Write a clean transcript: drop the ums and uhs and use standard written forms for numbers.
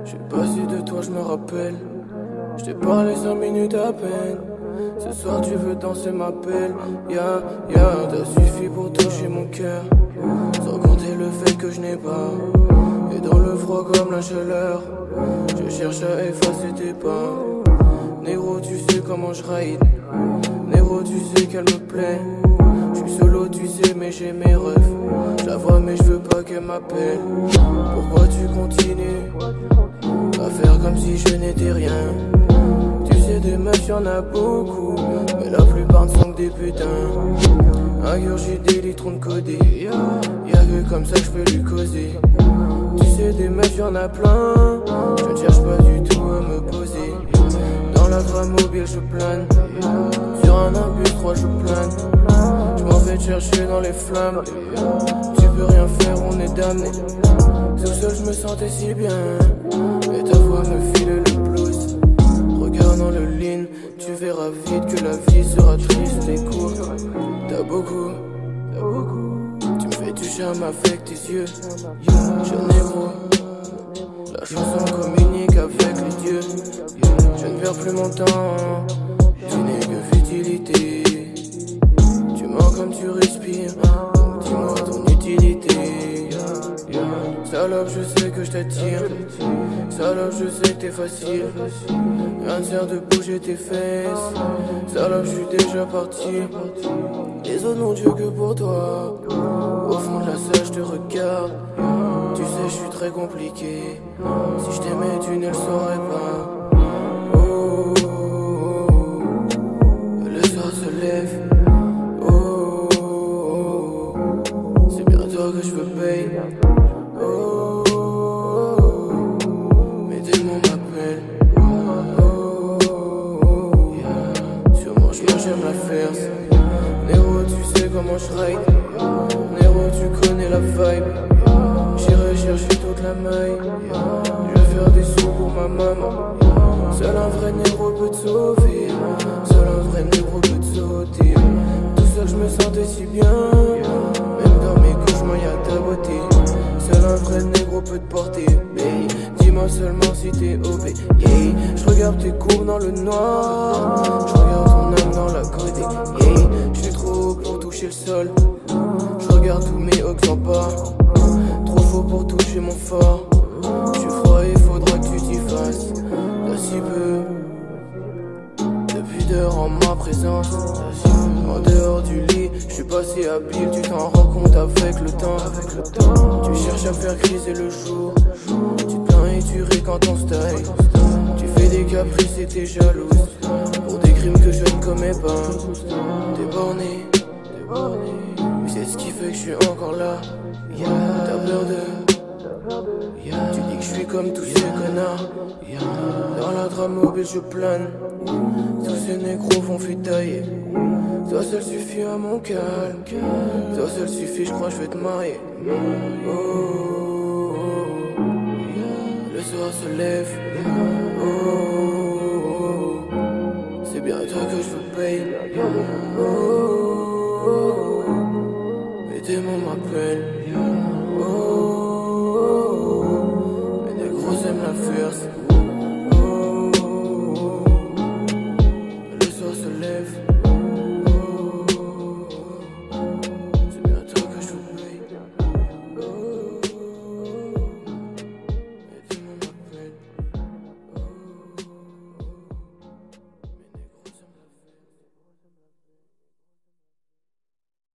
J'ai passé de toi, je me rappelle. Je t'ai parlé 5 minutes à peine. Ce soir tu veux danser ma belle. T'as suffi pour toucher mon cœur. Sans compter le fait que je n'ai pas. Et dans le froid comme la chaleur, je cherche à effacer tes pas. Négro, tu sais comment je ride. Négro, tu sais qu'elle me plaît. Je suis solo, tu sais, mais j'ai mes refs. Je la vois, mais je veux pas qu'elle m'appelle. Pourquoi tu continues à faire comme si je n'étais rien? Tu sais, des meufs, y'en a beaucoup, mais la plupart ne sont que des putains. J'ai des litrons de codé. Y'a que comme ça que je peux lui causer. Tu sais, des meufs, y'en a plein. Je ne cherche pas du tout à me poser. Dans la grande mobile, je plane. Sur un imbus 3, je plane. Je m'en vais te chercher dans les flammes. Tu peux rien faire, on est damné. Tout seul, je me sentais si bien. Et ta voix me filait le blues. Regarde dans le lean, tu verras vite que la vie sera triste et courte. T'as beaucoup. Tu me fais toucher à m'affecte tes yeux. Je négro. La chanson communique avec les dieux. Je ne perds plus mon temps. Tu n'es que futilité. Tu mens comme tu respires. Donc dis-moi ton utilité. Salope, je sais que je t'attire. Salope, je sais que t'es facile. Rien ne sert de bouger tes fesses. Salope, je suis déjà parti. Les autres n'ont Dieu que pour toi. Au fond de la salle, je te regarde. Tu sais, je suis très compliqué. Si je t'aimais, tu ne le saurais pas. Oh, oh, oh. Le soir se lève. Oh, oh, oh. C'est bien toi que je veux payer. Oh, oh, oh. Mes démons m'appellent. Oh, oh, oh. Sûrement j'aime la faire. Nero, tu sais comment je ride. Nero, tu connais la vibe. J'irai chercher toute la maille. Je vais faire des sous pour ma maman. Seul un vrai négro peut te sauver. Seul un vrai négro peut te sauter. Tout seul je me sentais si bien. Même dans mes cauchemars y'a ta beauté. Seul un vrai négro peut te porter. Hey, dis-moi seulement si t'es OP. Yeah. Je regarde tes courbes dans le noir. Je regarde ton âme dans la côté. Yeah. Je suis trop haut pour toucher le sol. Je regarde tous mes hogs en bas. Trop faux pour toucher mon fort. Je suis froid et faudra que tu t'y fasses. T'as si peu de pudeur en ma présence. En dehors du lit, je suis passé habile. Tu t'en rends compte avec le temps. Tu cherches à faire criser le jour. Tu te plains et tu ris quand on style. Tu fais des caprices et t'es jalouse pour des crimes que je ne commets pas. T'es borné. Mais c'est ce qui fait que je suis encore là. T'as peur de. Tu dis que je suis comme tous ces connards. Dans la drame mobile je plane. Tous ces négros vont fuitailler. Toi seul suffit à mon calme. Toi seul suffit, je crois que je vais te marier. Oh, oh, oh. Le soir se lève. Oh, oh, oh. C'est bien toi que je veux payer. Oh, oh, oh. Mes démons m'appellent.